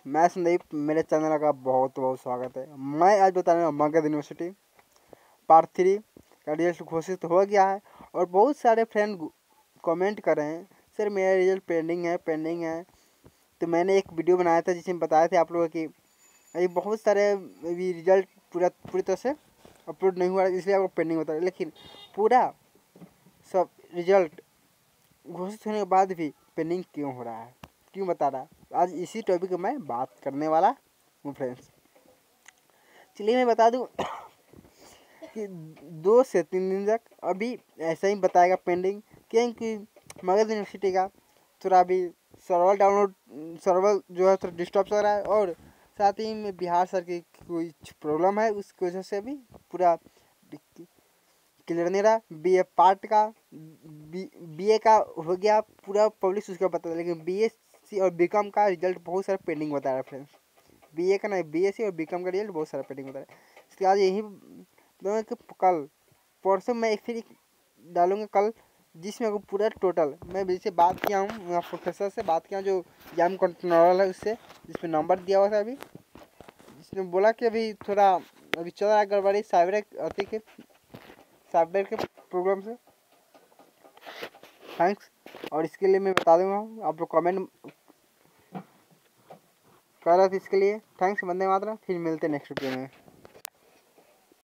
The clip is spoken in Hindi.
मैं संदीप, मेरे चैनल का बहुत बहुत स्वागत है। मैं आज बताने वाला मगध यूनिवर्सिटी पार्ट 3 का रिजल्ट घोषित हो गया है और बहुत सारे फ्रेंड कमेंट कर रहे हैं सर मेरा रिजल्ट पेंडिंग है। तो मैंने एक वीडियो बनाया था जिसमें बताए थे आप लोगों की अभी बहुत सारे अभी रिजल्ट पूरी तरह से अपलोड नहीं हुआ, इसलिए आपको पेंडिंग होता है। लेकिन पूरा सब रिजल्ट घोषित होने के बाद भी पेंडिंग क्यों हो रहा है, क्यों बता रहा है, आज इसी टॉपिक में मैं बात करने वाला हूँ फ्रेंड्स। चलिए मैं बता दूँ कि 2 से 3 दिन तक अभी ऐसा ही बताएगा पेंडिंग, क्योंकि मगध यूनिवर्सिटी का थोड़ा अभी सर्वर जो है थोड़ा डिस्टर्ब चल रहा है और साथ ही में बिहार सर की कुछ प्रॉब्लम है, उसकी वजह से अभी पूरा क्लियर नहीं रहा। बीए पार्ट का बीए का हो गया पूरा पब्लिश उसका पता, लेकिन बीएससी और बीकॉम का रिजल्ट बहुत सारा पेंडिंग बता रहा है फ्रेंड्स। बीए का नहीं, बीएससी और बीकॉम का रिजल्ट बहुत सारा पेंडिंग बता रहा है। इसके बाद यही दोनों के कल परसों मैं एक फिर डालूंगा कल, जिसमें को पूरा टोटल मैं जिससे बात किया हूँ प्रोफेसर से बात किया जो एग्जाम कंट्रोलर है उससे, जिसमें नंबर दिया हुआ था अभी, जिसने बोला कि अभी थोड़ा अभी चल रहा है गड़बड़ी सॉफ्टवेयर के प्रॉब्लम से। थैंक्स। और इसके लिए मैं बता दूंगा, आप लोग कमेंट कर रहे थे, इसके लिए थैंक्स। वंदे मातरम। फिर मिलते हैं नेक्स्ट वीडियो में।